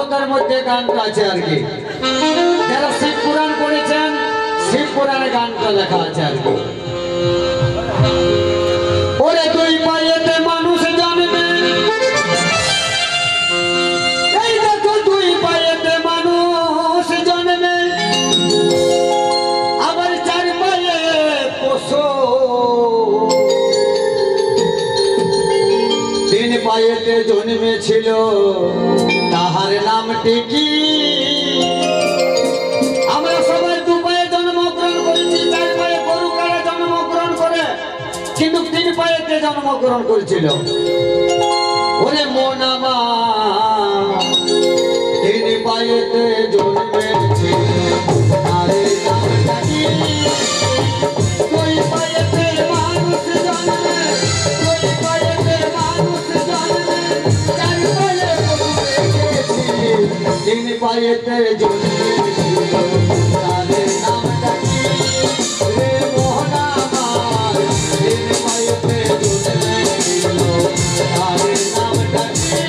ভাগবতের মধ্যে গানটা আছে আর কি। যারা শিব পুরাণ পড়েছেন শিব পুরাণে গানটা লেখা আছে আর কি। ওরে দুই পায়েতে মানুষ জন্মে, এই দেখো দুই পায়েতে মানুষ জন্মে, আবার চার পায়ে পশু, তিন পায়েতে জন্মেছিল তাহার নামটি কি? আমরা সবাই দু পায়ে জন্মগ্রহণ করেছি, চার পায়ে গরু কারা জন্মগ্রহণ করে, কিন্তু তিন পায়েতে জন্মগ্রহণ করেছিল। ওরে মন আমার তিন পায়েতে জন্মেছিল তারে নামটা কি? দুই পায়েতে মানুষ জন্মে, দুই পায়েতে মানুষ জন্মে, চার পায়ে গরু রেখেছি, তিন পায়েতে জন্মেছিল তারে নামটা কি? রে মোহন আমার তিন পায়েতে জন্মেছিল তারে নামটা কি?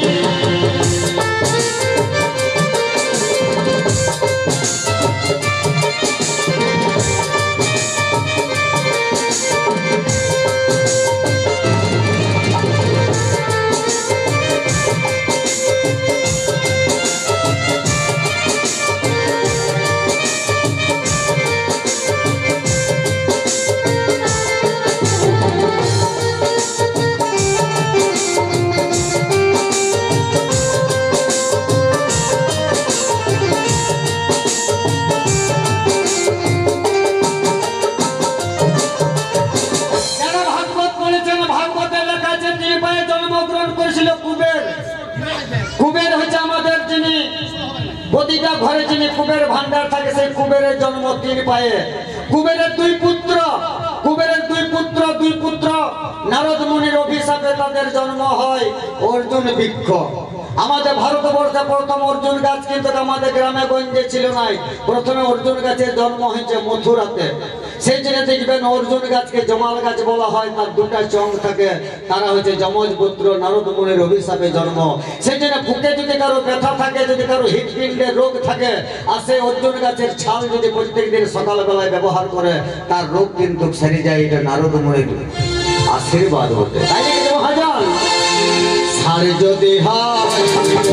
কুবের হচ্ছে আমাদের যিনি প্রতিটা ঘরে যিনি কুবের ভান্ডার থাকে, সেই কুবেরের জন্ম তিন পায়ে। কুবেরের দুই পুত্র, কুবেরের দুই পুত্র নারদ মুনির অভিশাপে তাদের জন্ম হয় অর্জুন বৃক্ষ। আমাদের ভারতবর্ষে প্রথম অর্জুন গাছ কিন্তু আমাদের গ্রামে গঞ্জে ছিল নাই। প্রথমে অর্জুন গাছের জন্ম হয়েছে মথুরাতে। সেই জন্য দেখবেন অর্জুন গাছকে জমাল গাছ বলা হয়, তার দুটা চং থাকে, তারা হচ্ছে যমজ পুত্র নারদ মুনির অভিশাপে জন্ম। সেই জন্য বুকে যদি কারো ব্যথা থাকে, যদি কারো হৃদপিণ্ডের রোগ থাকে, আর সেই অর্জুন গাছের ছাল যদি প্রত্যেকদিন সকালবেলায় ব্যবহার করে, তার রোগ কিন্তু সেরে যায়। এটা নারদ মুনির আশীর্বাদ হতে। তাই নাকি মহাজন? সার যদি হয়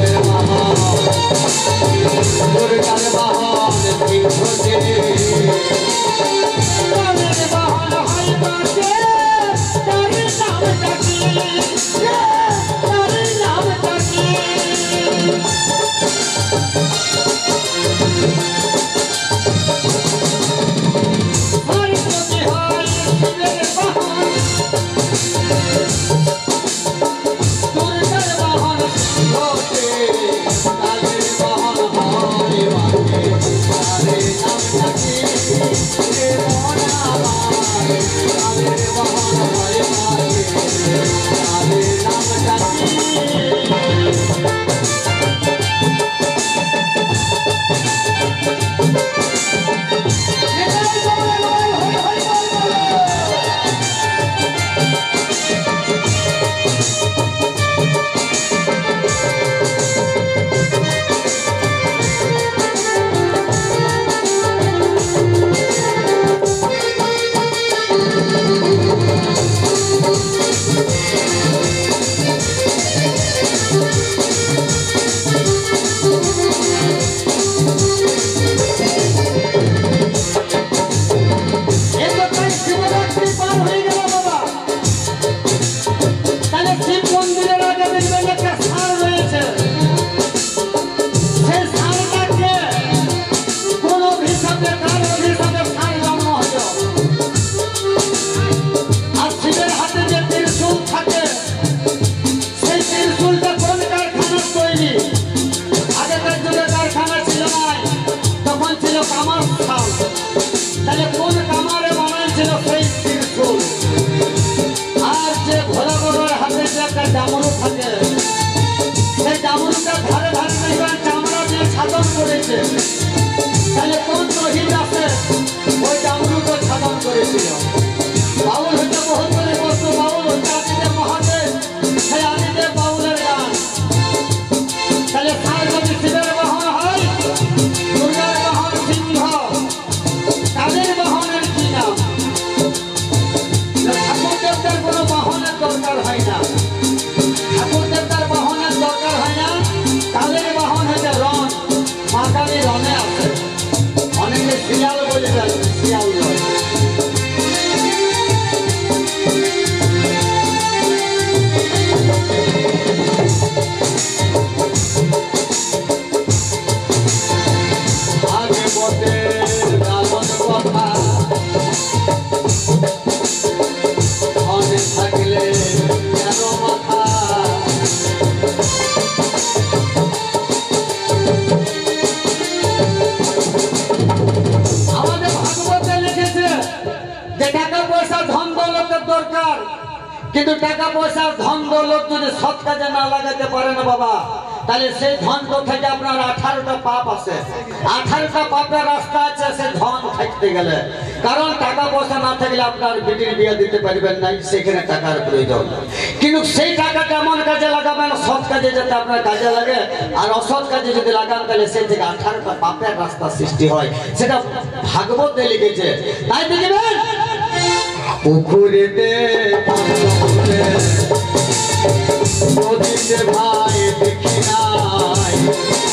দুর্গার বাহন তিনশোতে, তাদের বাহন হয় বাঁকে, তার নামটা কি? তার নামটা কি? সার যদি হয় শিবের বাহন, দুর্গার বাহন তিনশোতে, তাদের বাহন হয় বাঁকে, তার নামটা কি? রে মন আমার তাদের বাহন হয় বাঁকে, তাদের নামটা কি? ডামরু থাকে, সেই ডামরুটা ধারে ধারে দেখবেন চামড়া দিয়ে ছাদন করেছে। তাহলে কোন শহীদ আছে ওই ডামরুটা ছাদন করেছিল? বাউল হচ্ছে বহুত করে বস্তু, বাউল হচ্ছে আদিদেব মহাদেব, সেই আদিদেব বাউলের গান। তাহলে যদি সৎ কাজে না লাগাতে পারে না বাবা, তাহলে সেই ধন তো থেকে আপনার 18টা পাপ আছে। 18টা পাপের রাস্তা আছে সেই ধন থাকতে গেলে। কারণ টাকা পয়সা না থাকলে আপনার বেটির বিয়ে দিতে পারবেন না, সেখানে টাকার প্রয়োজন। কিন্তু সেই টাকাটা এমন কাজে লাগাবেন সৎ কাজে যাতে আপনার কাজে লাগে, আর অসৎ কাজে যদি লাগান তাহলে সেই থেকে 18টা পাপের রাস্তা সৃষ্টি হয়। সেটা ভাগবতে লিখেছে। তাই দেখবেন পুকুরেতে নদীতে ভাই দেখি নাই